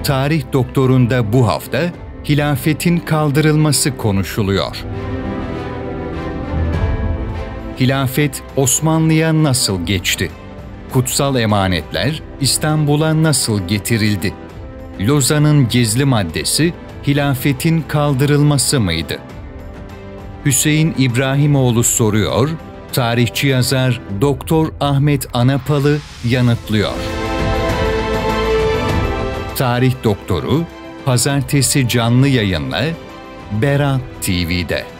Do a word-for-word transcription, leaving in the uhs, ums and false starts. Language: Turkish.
Tarih Doktoru'nda bu hafta hilafetin kaldırılması konuşuluyor. Hilafet Osmanlı'ya nasıl geçti? Kutsal emanetler İstanbul'a nasıl getirildi? Lozan'ın gizli maddesi hilafetin kaldırılması mıydı? Hüseyin İbrahimoğlu soruyor, tarihçi yazar Doktor Ahmet Anapalı yanıtlıyor. Tarih Doktoru, Pazartesi canlı yayınla Berat T V'de.